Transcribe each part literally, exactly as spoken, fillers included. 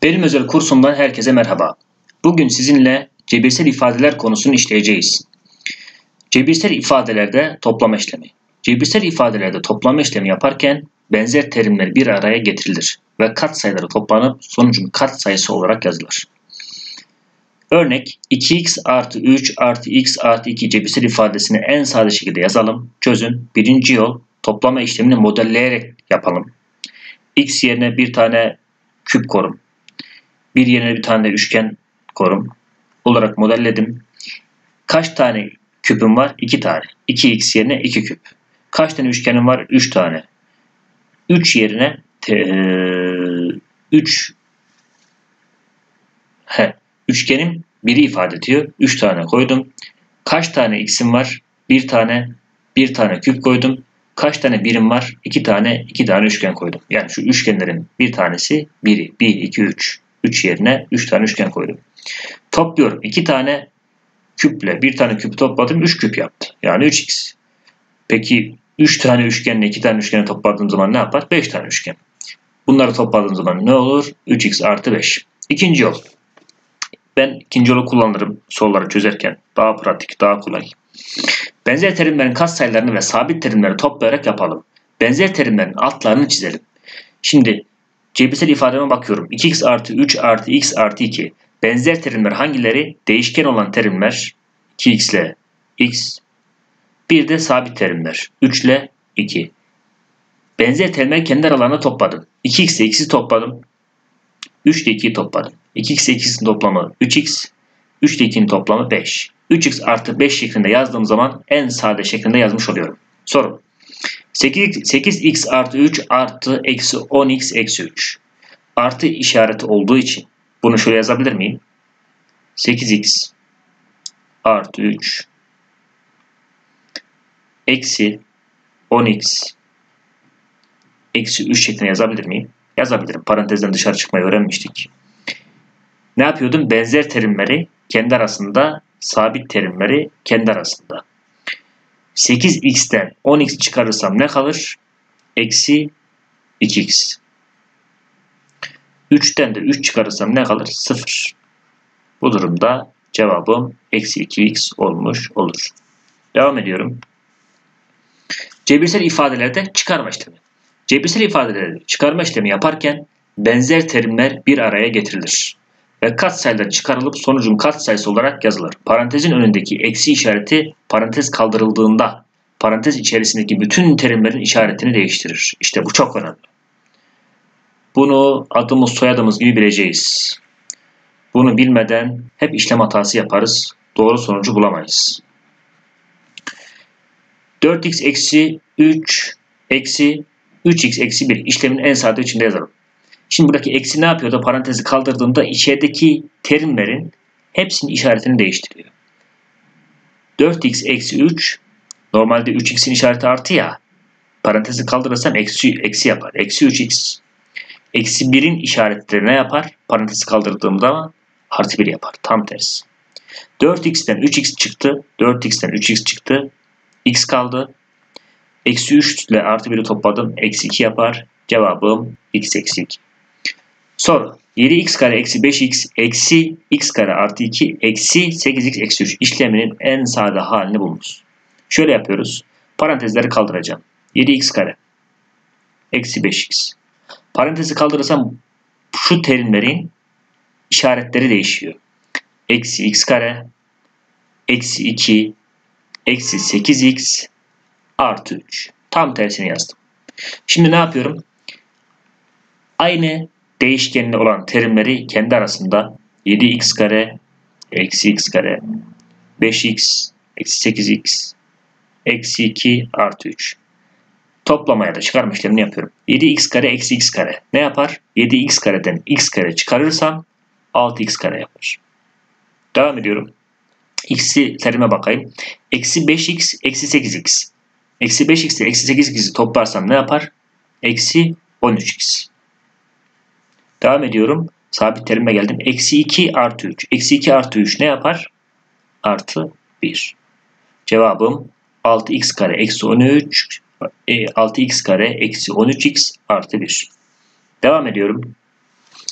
Benim özel kursumdan herkese merhaba. Bugün sizinle cebirsel ifadeler konusunu işleyeceğiz. Cebirsel ifadelerde toplama işlemi. Cebirsel ifadelerde toplama işlemi yaparken benzer terimler bir araya getirilir ve katsayıları toplanıp sonucun katsayısı olarak yazılır. Örnek iki x artı üç artı x artı iki cebirsel ifadesini en sade şekilde yazalım. Çözün. Birinci yol toplama işlemini modelleyerek yapalım. X yerine bir tane küp korum. Bir yerine bir tane de üçgen korum olarak modelledim. Kaç tane küpüm var? iki tane. iki x yerine iki küp. Kaç tane üçgenim var? üç tane. üç yerine üç he, üçgenim biri ifade ediyor. üç tane koydum. Kaç tane x'im var? bir tane. bir tane küp koydum. Kaç tane birim var? iki tane. iki tane üçgen koydum. Yani şu üçgenlerin bir tanesi biri. bir, iki, üç. üç yerine üç tane üçgen koydum. Topluyorum. iki tane küple bir tane küp topladım. üç küp yaptı. Yani üç x. Peki üç tane üçgenle iki tane üçgeni topladığım zaman ne yapar? beş tane üçgen. Bunları topladığım zaman ne olur? üç x artı beş. İkinci yol. Ben ikinci yolu kullanırım soruları çözerken. Daha pratik, daha kolay. Benzer terimlerin katsayılarını ve sabit terimleri toplayarak yapalım. Benzer terimlerin altlarını çizelim. Şimdi cebirsel ifademe bakıyorum. iki x artı üç artı x artı iki. Benzer terimler hangileri? Değişken olan terimler iki x ile x. Bir de sabit terimler üç ile iki. Benzer terimler kendi aralarına topladım. iki x ile x'i topladım. üç ile ikiyi topladım. iki x ile x'in toplamı üç x. üç ile ikinin toplamı beş. üç x artı beş şeklinde yazdığım zaman en sade şeklinde yazmış oluyorum. Soru. sekiz x artı üç artı eksi on x eksi üç. Artı işareti olduğu için bunu şöyle yazabilir miyim? sekiz x artı üç eksi on x eksi üç şeklinde yazabilir miyim? Yazabilirim. Parantezden dışarı çıkmayı öğrenmiştik. Ne yapıyordum? Benzer terimleri kendi arasında, sabit terimleri kendi arasında. sekiz x'ten on x çıkarırsam ne kalır? Eksi iki x. üçten de üç çıkarırsam ne kalır? sıfır. Bu durumda cevabım eksi iki x olmuş olur. Devam ediyorum. Cebirsel ifadelerde çıkarma işlemi. Cebirsel ifadelerde çıkarma işlemi yaparken benzer terimler bir araya getirilir ve katsayılar çıkarılıp sonucun katsayısı olarak yazılır. Parantezin önündeki eksi işareti parantez kaldırıldığında parantez içerisindeki bütün terimlerin işaretini değiştirir. İşte bu çok önemli. Bunu adımız soyadımız gibi bileceğiz. Bunu bilmeden hep işlem hatası yaparız. Doğru sonucu bulamayız. dört x eksi üç eksi üç x eksi bir işlemin en sade içinde yazalım. Şimdi buradaki eksi ne yapıyor da parantezi kaldırdığında içerideki terimlerin hepsinin işaretini değiştiriyor. dört x eksi üç normalde üç x'in işareti artı ya. Parantezi kaldırırsam eksi, eksi yapar. Eksi üç x. Eksi birin işaretleri ne yapar? Parantezi kaldırdığımda artı bir yapar. Tam tersi. dört x'ten üç x çıktı. dört x'ten üç x çıktı. X kaldı. Eksi üç ile artı biri topladım. Eksi iki yapar. Cevabım x eksi iki. Soru. yedi x kare eksi beş x eksi x kare artı iki eksi sekiz x eksi üç işleminin en sade halini bulunuz. Şöyle yapıyoruz. Parantezleri kaldıracağım. yedi x kare eksi beş x. Parantezi kaldırırsam şu terimlerin işaretleri değişiyor. Eksi x kare eksi iki eksi sekiz x artı üç. Tam tersini yazdım. Şimdi ne yapıyorum? Aynı değişkenli olan terimleri kendi arasında yedi x kare eksi x kare beş x eksi sekiz x eksi iki artı üç. Toplamaya da çıkarma işlemini yapıyorum. yedi x kare eksi x kare ne yapar? yedi x kareden x kare çıkarırsam altı x kare yapar. Devam ediyorum. X'i terime bakayım. Eksi beş x eksi sekiz x. Eksi beş x ile eksi sekiz x'i toplarsam ne yapar? Eksi on üç x. Devam ediyorum. Sabit terime geldim. Eksi iki artı üç. Eksi iki artı üç ne yapar? Artı bir. Cevabım altı x kare eksi on üç. altı x kare eksi on üç x artı bir. Devam ediyorum.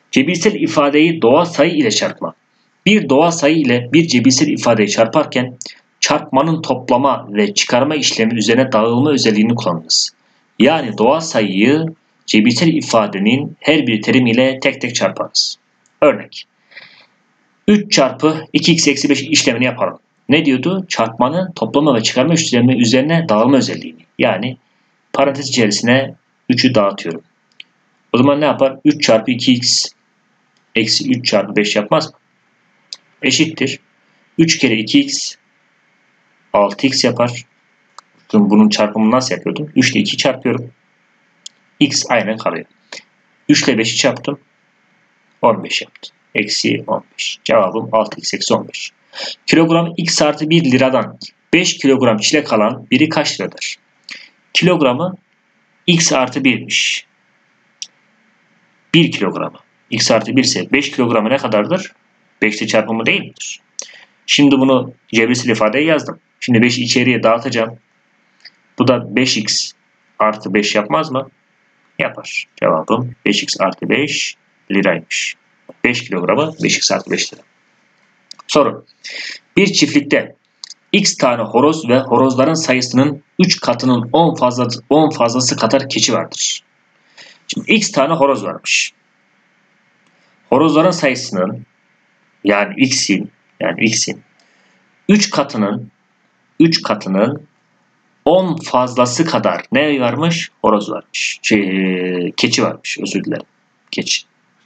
Cebirsel ifadeyi doğal sayı ile çarpma. Bir doğal sayı ile bir cebirsel ifadeyi çarparken çarpmanın toplama ve çıkarma işlemi üzerine dağılma özelliğini kullanırız. Yani doğal sayıyı cebirsel ifadenin her bir terimiyle tek tek çarparız. Örnek. üç çarpı iki x eksi beş işlemini yapalım. Ne diyordu? Çarpmanın toplama ve çıkarma işlemi üzerine dağılma özelliğini. Yani parantez içerisine üçü dağıtıyorum. O zaman ne yapar? üç çarpı iki x eksi üç çarpı beş yapmaz mı? Eşittir. üç kere iki x altı x yapar. Bunun çarpımını nasıl yapıyordum? üç ile iki çarpıyorum. X aynen kalıyor. üç ile beşi çarptım. on beş yaptı. Eksi on beş. Cevabım altı x eksi on beş. Kilogram x artı bir liradan beş kilogram çilek alan biri kaç liradır? Kilogramı x artı bir'miş. bir kilogramı. X artı bir ise beş kilogramı ne kadardır? beş ile çarpımı değil midir? Şimdi bunu cebirsel ifadeye yazdım. Şimdi beşi içeriye dağıtacağım. Bu da beş x artı beş yapmaz mı? Yapar. Cevabım beş x artı beş liraymış. beş kilogramı beş x artı beş lira. Soru. Bir çiftlikte x tane horoz ve horozların sayısının üç katının on fazlası, on fazlası kadar keçi vardır. Şimdi x tane horoz varmış. Horozların sayısının yani x'in yani x'in üç katının üç katının on fazlası kadar ne varmış? Horoz varmış. Şey, keçi varmış. Özür dilerim. Keçi.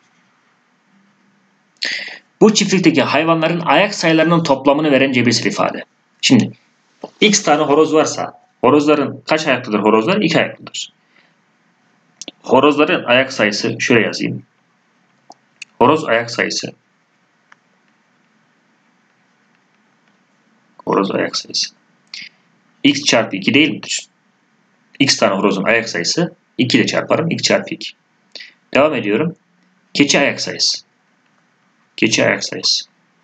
Bu çiftlikteki hayvanların ayak sayılarının toplamını veren cebirsel ifade. Şimdi x tane horoz varsa horozların kaç ayaklıdır horozlar? iki ayaklıdır. Horozların ayak sayısı şöyle yazayım. Horoz ayak sayısı. Horoz ayak sayısı. X çarpı iki değil midir? X tane horozun ayak sayısı iki ile çarparım. X çarpı iki. Devam ediyorum. Keçi ayak sayısı. Keçi ayak sayısı.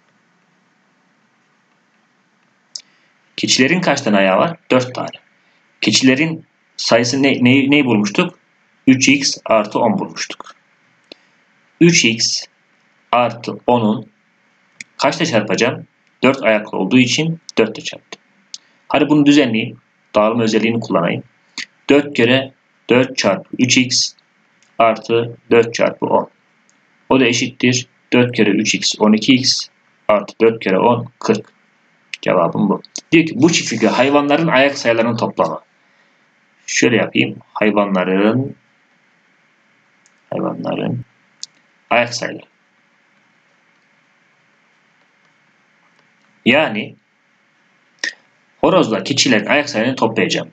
Keçilerin kaç tane ayağı var? dört tane. Keçilerin sayısı ne, ne, neyi bulmuştuk? üç x artı on bulmuştuk. üç x artı on'un kaçla çarpacağım? dört ayaklı olduğu için dört ile çarptım. Hadi bunu düzenleyeyim. Dağılma özelliğini kullanayım. dört kere dört çarpı üç x artı dört çarpı on. O da eşittir. dört kere üç x on iki x artı dört kere on kırk. Cevabım bu. Diyor ki bu çiftlikte hayvanların ayak sayılarının toplamı. Şöyle yapayım. Hayvanların hayvanların ayak sayıları. Yani horozla keçilerin ayak sayılarını toplayacağım.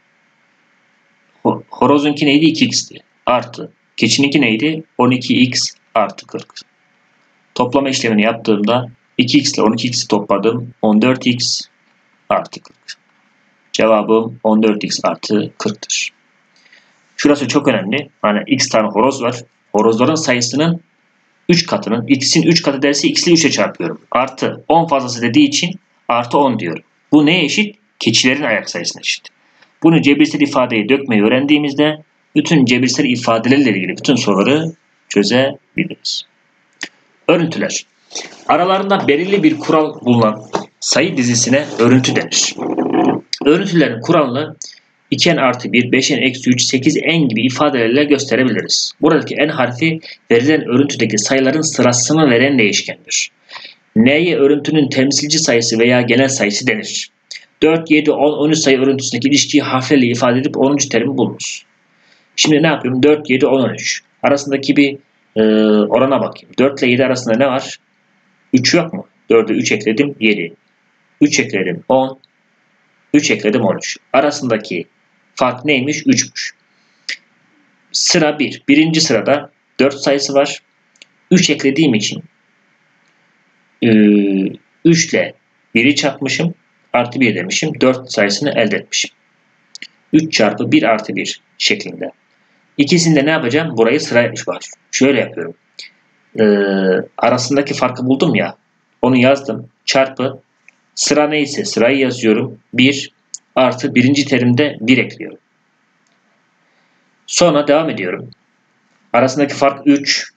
Horozunki neydi? iki x'ti. Artı. Keçininki neydi? on iki x artı kırk. Toplama işlemini yaptığımda iki x ile on iki x'i topladım. on dört x artı kırk. Cevabım on dört x artı kırk'tır. Şurası çok önemli. Hani x tane horoz var. Horozların sayısının üç katının. X'in üç katı derse x ile üç'e çarpıyorum. Artı on fazlası dediği için artı on diyorum. Bu neye eşit? Keçilerin ayak sayısına eşit. Bunu cebirsel ifadeye dökmeyi öğrendiğimizde bütün cebirsel ifadelerle ilgili bütün soruları çözebiliriz. Örüntüler. Aralarında belirli bir kural bulunan sayı dizisine örüntü denir. Örüntülerin kuralını iki n artı bir, beş n eksi üç, sekiz n gibi ifadelerle gösterebiliriz. Buradaki n harfi verilen örüntüdeki sayıların sırasını veren değişkendir. N'ye örüntünün temsilci sayısı veya genel sayısı denir. dört, yedi, on, on üç sayı örüntüsündeki ilişkiyi harflerle ifade edip onuncu terimi bulunuz. Şimdi ne yapıyorum? dört, yedi, on, on üç. Arasındaki bir e, orana bakayım. dört ile yedi arasında ne var? üç yok mu? dört'e üç ekledim, yedi. üç ekledim, on. üç ekledim, on üç. Arasındaki fark neymiş? üç'müş. Sıra bir. Birinci sırada dört sayısı var. üç eklediğim için e, üç ile bir'i çarpmışım. Artı bir demişim. dört sayısını elde etmişim. üç çarpı bir artı bir şeklinde. İkisinde ne yapacağım? Burayı sıraya var. Şöyle yapıyorum. Ee, arasındaki farkı buldum ya. Onu yazdım. Çarpı. Sıra neyse sırayı yazıyorum. bir artı birinci terimde bir ekliyorum. Sonra devam ediyorum. Arasındaki fark üç.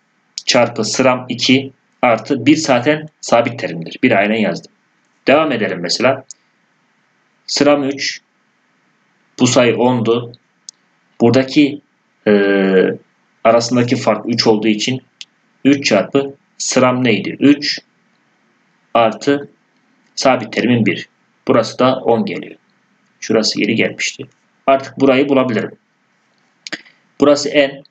çarpı sıram iki artı bir zaten sabit terimdir. Bir aynen yazdım. Devam edelim mesela. Sıram üç. Bu sayı ondu. Buradaki e, arasındaki fark üç olduğu için üç çarpı sıram neydi? üç artı sabit terimin bir. Burası da on geliyor. Şurası geri gelmişti. Artık burayı bulabilirim. Burası n.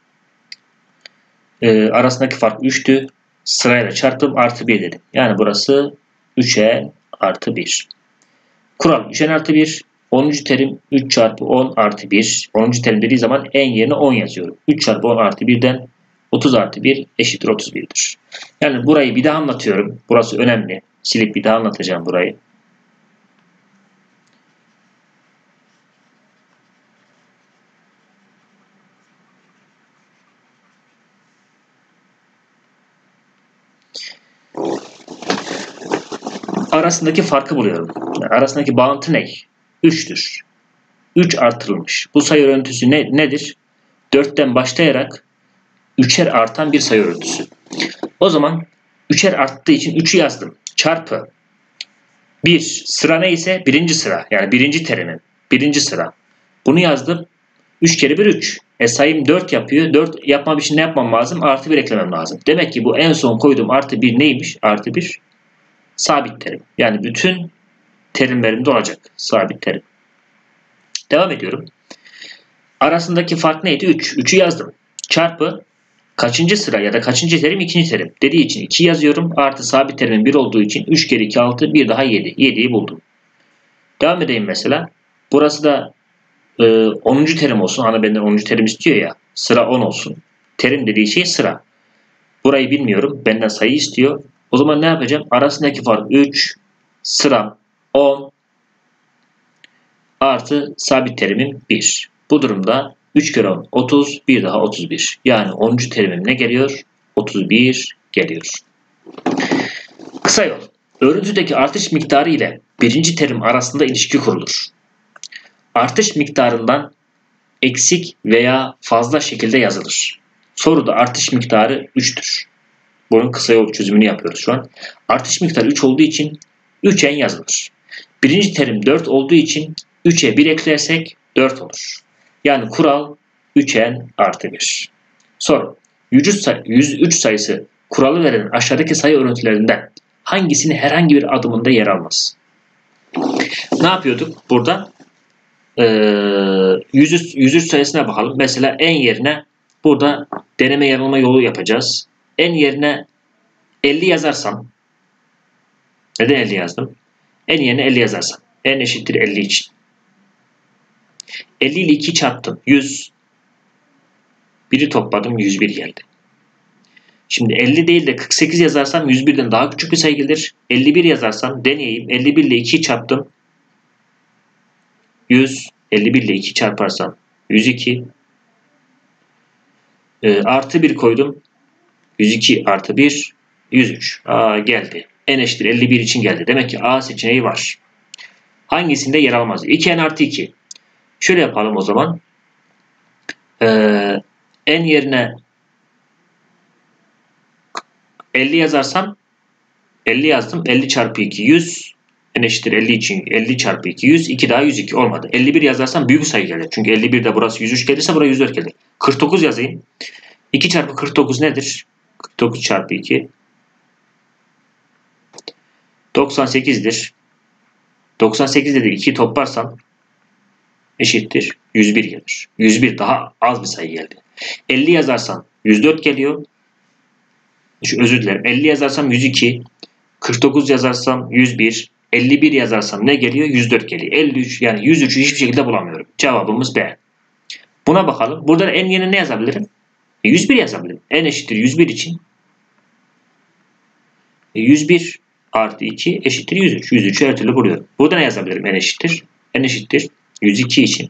E, arasındaki fark üçtü. Sırayla çarptım artı bir dedim. Yani burası üç n artı bir. Kural üç n artı bir. onuncu terim üç çarpı on artı bir. onuncu terim dediği zaman n yerine on yazıyorum. üç çarpı on artı birden otuz artı bir eşittir otuz bir'dir. Yani burayı bir daha anlatıyorum. Burası önemli. Silip bir daha anlatacağım burayı. Arasındaki farkı buluyorum. Yani arasındaki bağıntı ne? üç'tür. üç artırılmış. Bu sayı örüntüsü ne, nedir? dört'ten başlayarak üçer artan bir sayı örüntüsü. O zaman üçer arttığı için üç'ü yazdım. Çarpı bir sıra neyse birinci sıra. Yani birinci terimin. Birinci sıra. Bunu yazdım. üç kere bir üç. E sayım dört yapıyor. dört yapmam için ne yapmam lazım? Artı bir eklemem lazım. Demek ki bu en son koyduğum artı bir neymiş? Artı bir sabit terim. Yani bütün terimlerimde olacak. Sabit terim. Devam ediyorum. Arasındaki fark neydi? üç. üç'ü yazdım. Çarpı kaçıncı sıra ya da kaçıncı terim? İkinci terim. Dediği için iki yazıyorum. Artı sabit terimin bir olduğu için üç kere iki altı. Bir daha yedi. yedi'yi buldum. Devam edeyim mesela. Burası da e, onuncu terim olsun. Hani benden onuncu terim istiyor ya. Sıra on olsun. Terim dediği şey sıra. Burayı bilmiyorum. Benden sayı istiyor. O zaman ne yapacağım? Arasındaki fark üç. Sıram on. Artı sabit terimim bir. Bu durumda üç kere on otuz. Bir daha otuz bir. Yani onuncu terimim ne geliyor? otuz bir geliyor. Kısa yol. Örüntüdeki artış miktarı ile birinci terim arasında ilişki kurulur. Artış miktarından eksik veya fazla şekilde yazılır. Soruda artış miktarı üç'tür. Bunun kısa yol çözümünü yapıyoruz şu an. Artış miktarı üç olduğu için üç n yazılır. Birinci terim dört olduğu için üç'e bir eklersek dört olur. Yani kural üç n artı bir. Soru. yüz üç sayısı kuralı veren aşağıdaki sayı örüntülerinden hangisini herhangi bir adımında yer almaz? Ne yapıyorduk burada? Ee, yüz üç sayısına bakalım. Mesela n yerine burada deneme yanılma yolu yapacağız. N yerine elli yazarsam, neden elli yazdım? N yerine elli yazarsam, n eşittir elli için. elli ile iki çarptım. yüz. biri topladım. yüz bir geldi. Şimdi elli değil de kırk sekiz yazarsam yüz birden daha küçük bir sayı gelir. elli bir yazarsam deneyeyim. elli bir ile ikiyi çarptım. yüz. elli bir ile iki çarparsam yüz iki. E, artı bir koydum. yüz iki artı bir. yüz üç. Aa, geldi. N eşittir elli bir için geldi. Demek ki A seçeneği var. Hangisinde yer almaz? iki n artı iki. Şöyle yapalım o zaman. Ee, n yerine elli yazarsam elli yazdım. elli çarpı iki yüz. N eşittir elli için elli çarpı iki yüz. iki daha yüz iki olmadı. elli bir yazarsam büyük sayı gelir. Çünkü elli bir de burası yüz üç gelirse buraya yüz dört gelir. kırk dokuz yazayım. iki çarpı kırk dokuz nedir? kırk dokuz çarpı iki. doksan sekiz'dir. doksan sekiz dedi ikiyi toplarsam eşittir yüz bir gelir. yüz bir daha az bir sayı geldi. elli yazarsam yüz dört geliyor. Şu, özür dilerim. elli yazarsam yüz iki. kırk dokuz yazarsam yüz bir. elli bir yazarsam ne geliyor? yüz dört geliyor. elli üç yani yüz üç'ü hiçbir şekilde bulamıyorum. Cevabımız B. Buna bakalım. Burada n yerine ne yazabilirim? yüz bir yazabilirim. N eşittir yüz bir için yüz bir artı iki eşittir yüz üç. yüz üç'ü her türlü buluyorum. Burada ne yazabilirim? N eşittir. N eşittir yüz iki için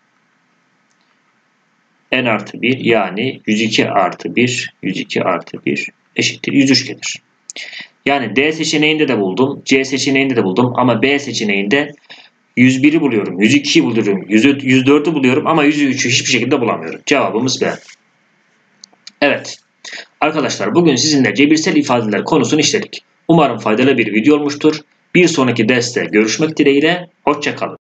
n artı bir yani yüz iki artı bir yüz iki artı bir eşittir yüz üç gelir. Yani D seçeneğinde de buldum. C seçeneğinde de buldum. Ama B seçeneğinde yüz bir'i buluyorum. yüz iki'yi buluyorum. yüz dört'ü buluyorum ama yüz üç'ü hiçbir şekilde bulamıyorum. Cevabımız B. Evet. Arkadaşlar bugün sizinle cebirsel ifadeler konusunu işledik. Umarım faydalı bir video olmuştur. Bir sonraki derste görüşmek dileğiyle. Hoşça kalın.